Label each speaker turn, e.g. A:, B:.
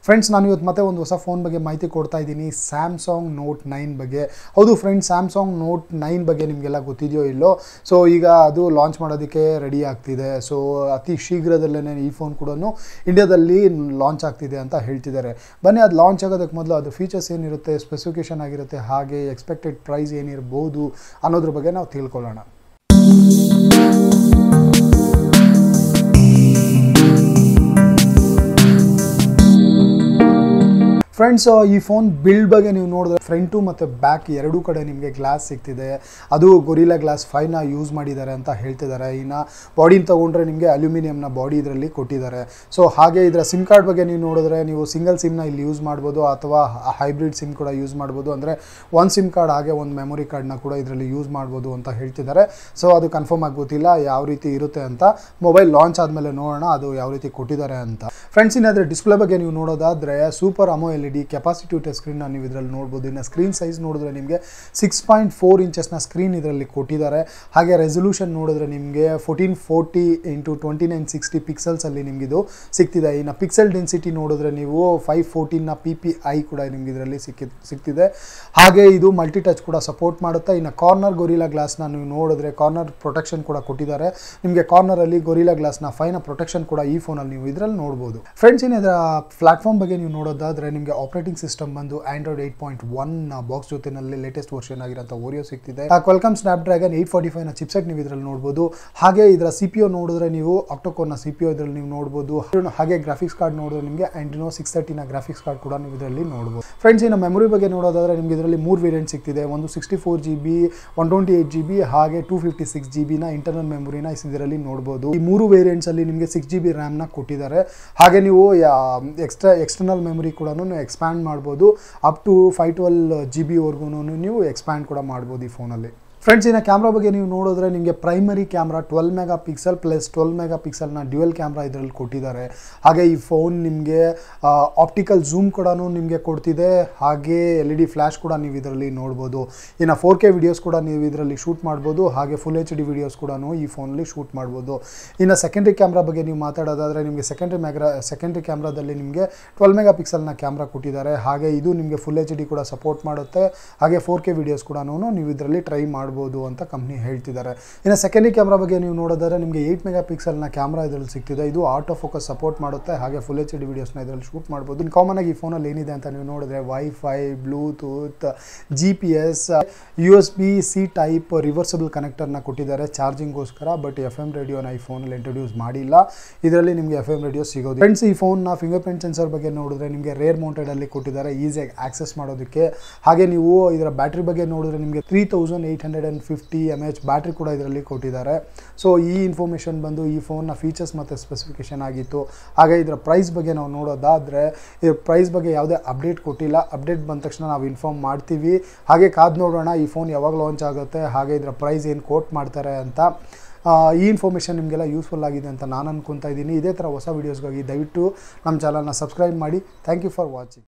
A: Friends ನಾನು ಇವತ್ತು ಮತ್ತೆ ಒಂದು ಹೊಸ ಫೋನ್ ಬಗ್ಗೆ ಮಾಹಿತಿ ಕೊಡ್ತಾ ಇದ್ದೀನಿ ಸ್ಯಾಮ್ಸಂಗ್ ನೋಟ್ 9 ಬಗ್ಗೆ. ಹೌದು ಫ್ರೆಂಡ್ಸ್, ಸ್ಯಾಮ್ಸಂಗ್ ನೋಟ್ 9 ಬಗ್ಗೆ ನಿಮಗೆಲ್ಲ ಗೊತ್ತಿದೆಯೋ ಇಲ್ಲೋ. ಸೊ ಈಗ ಅದು ಲಾಂಚ್ ಮಾಡೋದಕ್ಕೆ ರೆಡಿ ಆಗ್ತಿದೆ. ಸೊ ಅತಿ ಶೀಘ್ರದಲ್ಲೇ ಈ ಫೋನ್ ಕೂಡ ಇಂಡಿಯಾದಲ್ಲಿ ಲಾಂಚ್ ಆಗ್ತಿದೆ ಅಂತ ಹೇಳ್ತಿದ್ದಾರೆ. ಬನ್ನಿ, ಅದು ಲಾಂಚ್ ಆಗೋದಕ್ಕೆ ಮೊದಲು ಅದು ಫೀಚರ್ಸ್ ಏನಿರುತ್ತೆ, ಸ್ಪೆಸಿಫಿಕೇಶನ್ ಆಗಿರುತ್ತೆ, ಹಾಗೆ ಎಕ್ಸ್ಪೆಕ್ಟೆಡ್ ಪ್ರೈಸ್ ಏನಿರ್ಬೋದು ಅನ್ನೋದ್ರ ಬಗ್ಗೆ ನಾವು ತಿಳ್ಕೊಳ್ಳೋಣ. ಫ್ರೆಂಡ್ಸ್, ಈ ಫೋನ್ ಬಿಲ್ಡ್ ಬಗ್ಗೆ ನೀವು ನೋಡಿದ್ರೆ ಫ್ರಂಟು ಮತ್ತು ಬ್ಯಾಕ್ ಎರಡೂ ಕಡೆ ನಿಮಗೆ ಗ್ಲಾಸ್ ಸಿಗ್ತಿದೆ. ಅದು ಗೊರಿಲ್ಲಾ ಗ್ಲಾಸ್ 5ನ ಯೂಸ್ ಮಾಡಿದ್ದಾರೆ ಅಂತ ಹೇಳ್ತಿದ್ದಾರೆ. ಇನ್ನು ಬಾಡಿನ ತೊಗೊಂಡ್ರೆ ನಿಮಗೆ ಅಲ್ಯೂಮಿನಿಯಂನ ಬಾಡಿ ಇದರಲ್ಲಿ ಕೊಟ್ಟಿದ್ದಾರೆ. ಸೊ ಹಾಗೆ ಇದರ ಸಿಮ್ ಕಾರ್ಡ್ ಬಗ್ಗೆ ನೀವು ನೋಡಿದ್ರೆ ನೀವು ಸಿಂಗಲ್ ಸಿಮ್ನ ಇಲ್ಲಿ ಯೂಸ್ ಮಾಡ್ಬೋದು ಅಥವಾ ಹೈಬ್ರಿಡ್ ಸಿಮ್ ಕೂಡ ಯೂಸ್ ಮಾಡ್ಬೋದು. ಅಂದರೆ ಒಂದು ಸಿಮ್ ಕಾರ್ಡ್ ಹಾಗೆ ಒಂದು ಮೆಮೊರಿ ಕಾರ್ಡ್ನ ಕೂಡ ಇದರಲ್ಲಿ ಯೂಸ್ ಮಾಡ್ಬೋದು ಅಂತ ಹೇಳ್ತಿದ್ದಾರೆ. ಸೊ ಅದು ಕನ್ಫರ್ಮ್ ಆಗಿ ಗೊತ್ತಿಲ್ಲ ಯಾವ ರೀತಿ ಇರುತ್ತೆ ಅಂತ. ಮೊಬೈಲ್ ಲಾಂಚ್ ಆದಮೇಲೆ ನೋಡೋಣ ಅದು ಯಾವ ರೀತಿ ಕೊಟ್ಟಿದ್ದಾರೆ ಅಂತ. ಫ್ರೆಂಡ್ಸ್, ಇನ್ನಾದರೆ ಡಿಸ್ಪ್ಲೇ ಬಗ್ಗೆ ನೀವು ನೋಡೋದಾದರೆ ಸೂಪರ್ AMOLED ಕೆಪಾಸಿಟಿವ್ ಟಚ್ ಸ್ಕ್ರೀನ್ನ ನೀವು ಇದರಲ್ಲಿ ನೋಡ್ಬೋದು. ಇನ್ನು ಸ್ಕ್ರೀನ್ ಸೈಜ್ ನೋಡಿದ್ರೆ ನಿಮಗೆ 6.4 ಇಂಚಸ್ನ ಸ್ಕ್ರೀನ್ ಇದರಲ್ಲಿ ಕೊಟ್ಟಿದ್ದಾರೆ. ಹಾಗೆ ರೆಸೊಲ್ಯೂಷನ್ ನೋಡಿದ್ರೆ ನಿಮಗೆ 1440 × 2960 ಪಿಕ್ಸೆಲ್ಸಲ್ಲಿ ನಿಮಗಿದು ಸಿಗ್ತಿದೆ. ಇನ್ನು ಪಿಕ್ಸೆಲ್ ಡೆನ್ಸಿಟಿ ನೋಡಿದ್ರೆ ನೀವು 514ನ PPI ಕೂಡ ನಿಮ್ಗೆ ಇದರಲ್ಲಿ ಸಿಗ್ತಿದೆ. ಹಾಗೆ ಇದು ಮಲ್ಟಿ ಟಚ್ ಕೂಡ ಸಪೋರ್ಟ್ ಮಾಡುತ್ತೆ. ಇನ್ನು ಕಾರ್ನರ್ ಗೊರಿಲ್ಲಾ ಗ್ಲಾಸ್ನ ನೀವು ನೋಡಿದ್ರೆ ಕಾರ್ನರ್ ಪ್ರೊಟೆಕ್ಷನ್ ಕೂಡ ಕೊಟ್ಟಿದ್ದಾರೆ. ನಿಮಗೆ ಕಾರ್ನರಲ್ಲಿ ಗೊರಿಲ್ಲಾ ಗ್ಲಾಸ್ನ 5ನ ಪ್ರೊಟೆಕ್ಷನ್ ಕೂಡ ಈ ಫೋನಲ್ಲಿ ನೀವು ಇದರಲ್ಲಿ ನೋಡ್ಬೋದು. ಫ್ರೆಂಡ್ಸ್, ಇನ್ನು ಇದರ ಪ್ಲಾಟ್ಫಾರ್ಮ್ ಬಗ್ಗೆ ನೀವು ನೋಡೋದಾದರೆ ನಿಮಗೆ ಆಪರೇಟಿಂಗ್ ಸಿಸ್ಟಮ್ ಬಂದು ಆಂಡ್ರಾಯ್ಡ್ 8.1 ಬಾಕ್ಸ್ ಜೊತೆನಲ್ಲಿ ಲೇಟೆಸ್ಟ್ ವರ್ಷನ್ ಆಗಿರೋಂಥ ಓರಿಯೋ ಸಿಗ್ತಿದೆ. ಕ್ವಾಲ್ಕಾಮ್ ಸ್ನ್ಯಾಪ್ಡ್ರ್ಯಾಗನ್ 845ನ ಚಿಪ್ಸೆಟ್ ನೀವು ಇದರಲ್ಲಿ ನೋಡ್ಬೋದು. ಹಾಗೆ ಇದರ CPU ನೋಡಿದ್ರೆ ನೀವು ಆಕ್ಟೋಕೋರ್ನ CPU ಇದರಲ್ಲಿ ನೀವು ನೋಡ್ಬೋದು. ಹಾಗೆ ಗ್ರಾಫಿಕ್ಸ್ ಕಾರ್ಡ್ ನೋಡಿದ್ರೆ ನಿಮಗೆ ಆಂಡ್ರಿನೋ 630ನ ಗ್ರಾಫಿಕ್ಸ್ ಕಾರ್ಡ್ ಕೂಡ ನೀವು ಇದರಲ್ಲಿ ನೋಡ್ಬೋದು. ಫ್ರೆಂಡ್ಸ್, ಇನ್ನು ಮೆಮೊರಿ ಬಗ್ಗೆ ನೋಡೋದಾದ್ರೆ ನಿಮಗೆ ಇದರಲ್ಲಿ 3 ವೇರಿಯಂಟ್ ಸಿಗ್ತಿದೆ. ಒಂದು 64GB, 128GB ಹಾಗೆ 256GBನ ಇಂಟರ್ನಲ್ ಮೆಮೊರಿನ ಇದರಲ್ಲಿ ನೋಡ್ಬೋದು. ಈ 3 ವೇರಿಯಂಟ್ಸ್ ಅಲ್ಲಿ ನಿಮಗೆ 6GB ರ್ಯಾಮ್ನ ಕೊಟ್ಟಿದ್ದಾರೆ. ಹಾಗೆ ನೀವು ಎಕ್ಸ್ಟರ್ನಲ್ ಮೆಮೊರಿ ಕೂಡ ಎಕ್ಸ್ಪ್ಯಾಂಡ್ ಮಾಡ್ಬೋದು. ಅಪ್ ಟು 512GB ವರ್ಗೂ ನೀವು ಎಕ್ಸ್ಪ್ಯಾಂಡ್ ಕೂಡ ಮಾಡ್ಬೋದು ಈ ಫೋನಲ್ಲಿ. ಫ್ರೆಂಡ್ಸ್, ಇನ್ನು ಕ್ಯಾಮ್ರಾ ಬಗ್ಗೆ ನೀವು ನೋಡಿದ್ರೆ ನಿಮಗೆ ಪ್ರೈಮರಿ ಕ್ಯಾಮ್ರಾ 12 ಮೆಗಾಪಿಕ್ಸೆಲ್ ಪ್ಲಸ್ 12 ಮೆಗಾಪಿಕ್ಸೆಲ್ನ ಡ್ಯುಯಲ್ ಕ್ಯಾಮ್ರಾ ಇದರಲ್ಲಿ ಕೊಟ್ಟಿದ್ದಾರೆ. ಹಾಗೆ ಈ ಫೋನ್ ನಿಮಗೆ ಆಪ್ಟಿಕಲ್ ಝೂಮ್ ಕೂಡ ನಿಮಗೆ ಕೊಡ್ತಿದೆ. ಹಾಗೆ LED ಫ್ಲ್ಯಾಶ್ ಕೂಡ ನೀವು ಇದರಲ್ಲಿ ನೋಡ್ಬೋದು. ಇನ್ನು 4K ವಿಡಿಯೋಸ್ ಕೂಡ ನೀವು ಇದರಲ್ಲಿ ಶೂಟ್ ಮಾಡ್ಬೋದು. ಹಾಗೆ ಫುಲ್ HD ವಿಡಿಯೋಸ್ ಕೂಡ ಈ ಫೋನಲ್ಲಿ ಶೂಟ್ ಮಾಡ್ಬೋದು. ಇನ್ನು ಸೆಕೆಂಡ್ರಿ ಕ್ಯಾಮ್ರಾ ಬಗ್ಗೆ ನೀವು ಮಾತಾಡೋದಾದರೆ ನಿಮಗೆ ಸೆಕೆಂಡ್ರಿ ಕ್ಯಾಮ್ರಾದಲ್ಲಿ ನಿಮಗೆ 12 ಮೆಗಾಪಿಕ್ಸೆಲ್ನ ಕ್ಯಾಮ್ರಾ ಕೊಟ್ಟಿದ್ದಾರೆ. ಹಾಗೆ ಇದು ನಿಮಗೆ ಫುಲ್ HD ಕೂಡ ಸಪೋರ್ಟ್ ಮಾಡುತ್ತೆ. ಹಾಗೆ 4K ವಿಡಿಯೋಸ್ ಕೂಡ ನೀವು ಇದರಲ್ಲಿ ಟ್ರೈ ಮಾಡ್ಬೋದು ಅಂತ ಕಂಪ್ನಿ ಹೇಳ್ತಿದ್ದಾರೆ. ಇನ್ನು ಸೆಕೆಂಡರಿ ಕ್ಯಾಮ್ರಾ ಬಗ್ಗೆ ನೀವು ನೋಡೋದಾದ್ರೆ ನಿಮಗೆ 8 ಮೆಗಾಪಿಕ್ಸೆಲ್ನ ಕ್ಯಾಮ್ರಾ ಇದರಲ್ಲಿ ಸಿಗ್ತಿದೆ. ಇದು ಆಟೋ ಫೋಕಸ್ ಸಪೋರ್ಟ್ ಮಾಡುತ್ತೆ. ಹಾಗೆ ಫುಲ್ HD ವಿಡಿಯೋಸ್ನ ಇದರಲ್ಲಿ ಶೂಟ್ ಮಾಡ್ಬೋದು. ಇನ್ನು ಕಾಮನ್ ಆಗಿ ಈ ಫೋನಲ್ಲಿ ಏನಿದೆ ಅಂತ ನೀವು ನೋಡಿದ್ರೆ wifi, Bluetooth, GPS, USB-C type reversible ಕನೆಕ್ಟರ್ನ ಕೊಟ್ಟಿದ್ದಾರೆ ಚಾರ್ಜಿಂಗ್ಗೋಸ್ಕರ. ಬಟ್ FM ರೇಡಿಯೋನ ಈ ಫೋನಲ್ಲಿ ಇಂಟ್ರೊಡ್ಯೂಸ್ ಮಾಡಿಲ್ಲ. ಇದರಲ್ಲಿ ನಿಮಗೆ FM ರೇಡಿಯೋ ಸಿಗೋದು. ಫ್ರೆಂಡ್ಸ್, ಈ ಫೋನ್ನ ಫಿಂಗರ್ಪ್ರಿಂಟ್ ಸೆನ್ಸರ್ ಬಗ್ಗೆ ನೋಡಿದ್ರೆ ನಿಮಗೆ ರೇರ್ ಮೌಂಟೆಡ್ ಅಲ್ಲಿ ಕೊಟ್ಟಿದ್ದಾರೆ ಈಸಿಯಾಗಿ ಆಕ್ಸೆಸ್ ಮಾಡೋದಕ್ಕೆ. ಹಾಗೆ ನೀವು ಇದರ ಬ್ಯಾಟ್ರಿ ಬಗ್ಗೆ ನೋಡಿದ್ರೆ ನಿಮಗೆ 3850 mAh ಬ್ಯಾಟ್ರಿ ಕೂಡ ಇದರಲ್ಲಿ ಕೊಟ್ಟಿದ್ದಾರೆ. ಸೊ ಈ ಇನ್ಫಾರ್ಮೇಷನ್ ಬಂದು ಈ ಫೋನ್ನ ಫೀಚರ್ಸ್ ಮತ್ತು ಸ್ಪೆಸಿಫಿಕೇಶನ್ ಆಗಿತ್ತು. ಹಾಗೆ ಇದರ ಪ್ರೈಸ್ ಬಗ್ಗೆ ನಾವು ನೋಡೋದಾದರೆ ಇದರ ಪ್ರೈಸ್ ಬಗ್ಗೆ ಯಾವುದೇ ಅಪ್ಡೇಟ್ ಕೊಟ್ಟಿಲ್ಲ. ಅಪ್ಡೇಟ್ ಬಂದ ತಕ್ಷಣ ನಾವು ಇನ್ಫಾರ್ಮ್ ಮಾಡ್ತೀವಿ. ಹಾಗೆ ಕಾದು ನೋಡೋಣ ಈ ಫೋನ್ ಯಾವಾಗ ಲಾಂಚ್ ಆಗುತ್ತೆ, ಹಾಗೆ ಇದರ ಪ್ರೈಸ್ ಏನು ಕೋಟ್ ಮಾಡ್ತಾರೆ ಅಂತ. ಈ ಇನ್ಫಾರ್ಮೇಷನ್ ನಿಮಗೆಲ್ಲ ಯೂಸ್ಫುಲ್ ಆಗಿದೆ ಅಂತ ನಾನು ಅನ್ಕೊತಾ ಇದ್ದೀನಿ. ಇದೇ ಥರ ಹೊಸ ವೀಡಿಯೋಸ್ಗಾಗಿ ದಯವಿಟ್ಟು ನಮ್ಮ ಚಾನಲ್ನ ಸಬ್ಸ್ಕ್ರೈಬ್ ಮಾಡಿ. Thank you for watching.